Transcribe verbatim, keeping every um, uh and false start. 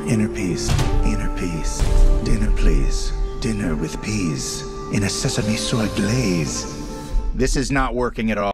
Inner peace, inner peace. Dinner, please. Dinner with peas in a sesame soy glaze. This is not working at all.